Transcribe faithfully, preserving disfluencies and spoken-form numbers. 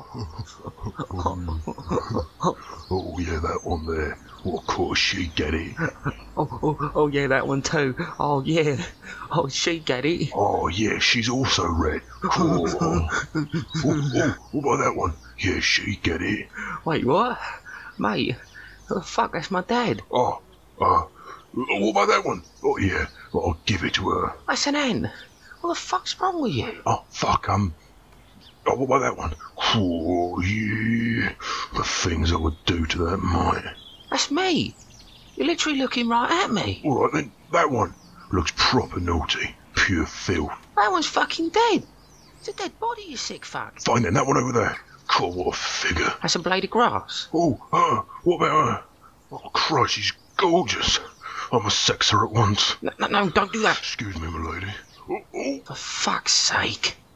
Oh yeah, that one there. Well, of course she'd get it. Oh, oh, oh yeah, that one too. Oh yeah. Oh, she'd get it. Oh yeah, she's also red. Cool. Oh, oh, what about that one? Yeah, she'd get it. Wait, what? Mate, oh, fuck, that's my dad. Oh, uh, what about that one? Oh yeah, well, I'll give it to her. That's an N. What the fuck's wrong with you? Oh, fuck, um... Oh, what about that one? Oh, yeah. The things I would do to that mite. That's me. You're literally looking right at me. All right, then, that one. Looks proper naughty. Pure filth. That one's fucking dead. It's a dead body, you sick fuck. Fine then, that one over there. God, what a figure. That's a blade of grass. Oh, uh, what about her? Oh, Christ, she's gorgeous. I must sex her at once. No, no, no, don't do that. Excuse me, my lady. Oh, oh. For fuck's sake.